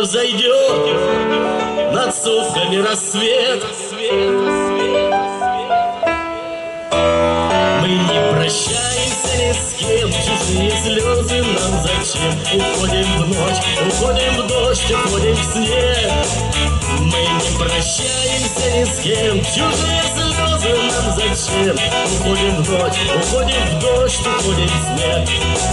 взойдет над сопками рассвет. Мы не прощаемся ни с кем, чужие слезы нам зачем? Уходим в ночь, уходим в дождь, уходим в снег. Мы не прощаемся ни с кем, чужие слезы нам зачем? Уходим в ночь, уходим в дождь, уходим в снег.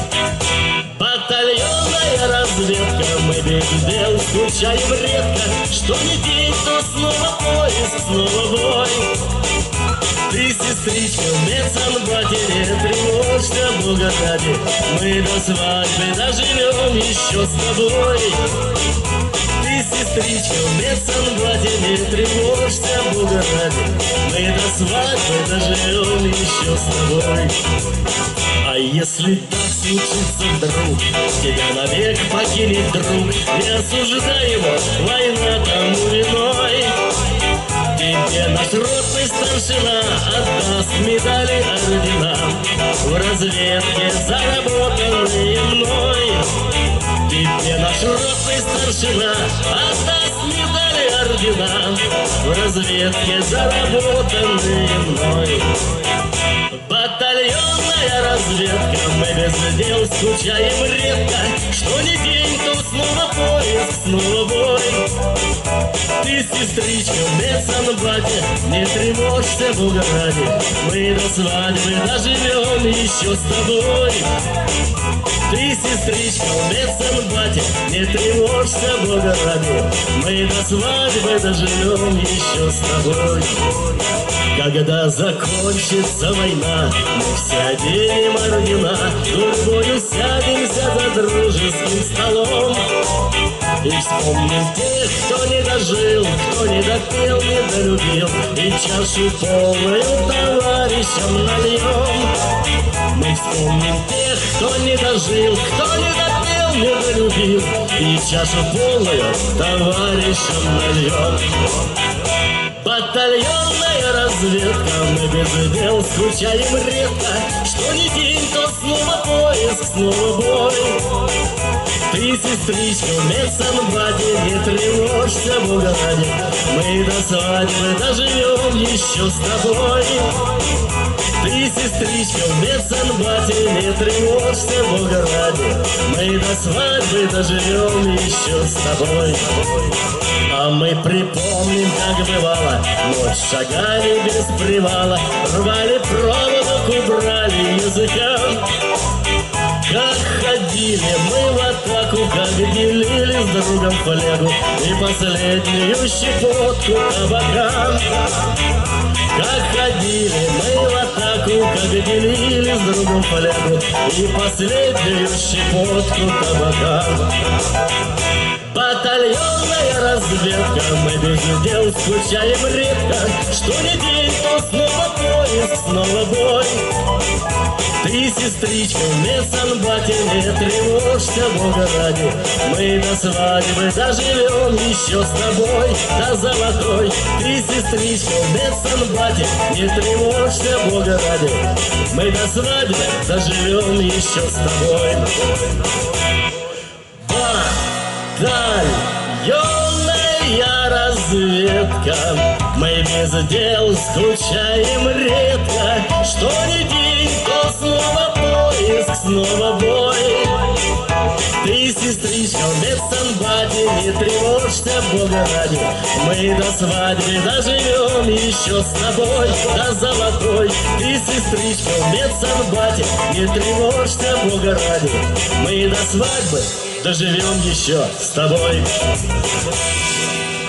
Батальонная разведка, мы без дел скучаем редко. Что ни день, то снова поиск, снова бой. Ты, сестричка, в медсанбате, не тревожься, Бога ради. Мы до свадьбы доживем еще с тобой. Ты, сестричка, в медсанбате, не тревожься, Бога ради. Мы до свадьбы доживем еще с тобой. А если так случится вдруг, тебя навек покинет друг, не осуждай его, война тому виной. Тебе наш ротный старшина отдаст медали ордена, в разведке заработанные мной. Тебе наш ротный старшина отдаст медали ордена, в разведке заработанные мной. Батальонная разведка, мы без дел скучаем редко. Что ни день, то снова поиск, снова бой. Ты, сестричка, в медсанбате, не тревожься, Бога ради. Мы до свадьбы доживем еще с тобой. Ты, сестричка, в медсанбате, не тревожься, Бога ради. Мы до свадьбы доживем еще с тобой. Когда закончится война, мы все оденем ордена, гурьбою сядемся за дружеским столом и вспомним тех, кто не дожил, кто не допел, не долюбил, и чашу полную товарищам нальем. Мы вспомним тех, кто не дожил, кто не допел, не долюбил, и чашу полную товарищам нальем. Батальонная разведка, мы без дел скучаем редко. Что ни день, то снова поиск, снова бой. Ты, сестричка, в медсанбате, не тревожься, Бога ради. Мы до свадьбы доживем еще с тобой. Ты, сестричка, в медсанбате, не тревожься, Бога ради. Мы до свадьбы доживем еще с тобой. А мы припомним, как бывало, ночь шагали без привала, рвали проволоку, брали языком. Как ходили мы в атаку, как делили с другом флягу и последнюю щепотку табака. Как ходили мы в атаку, как делили с другом флягу и последнюю щепотку табака. Батальонная разведка, мы без дел скучаем редко. Что ни день, то снова поиск, снова бой. Ты, сестричка, в медсанбате, не тревожься, Бога ради. Мы до свадьбы доживем еще с тобой до золотой. Ты, сестричка, в медсанбате, не тревожься, Бога ради. Мы до свадьбы доживем еще с тобой. Батальонная разведка, мы без дел скучаем редко. Что ни день, то снова поиск, снова бой. Ты, сестричка, в медсанбате, не тревожься, Бога ради. Мы до свадьбы доживем еще с тобой до золотой. Ты, сестричка, в медсанбате, не тревожься, Бога ради. Мы до свадьбы доживем еще с тобой.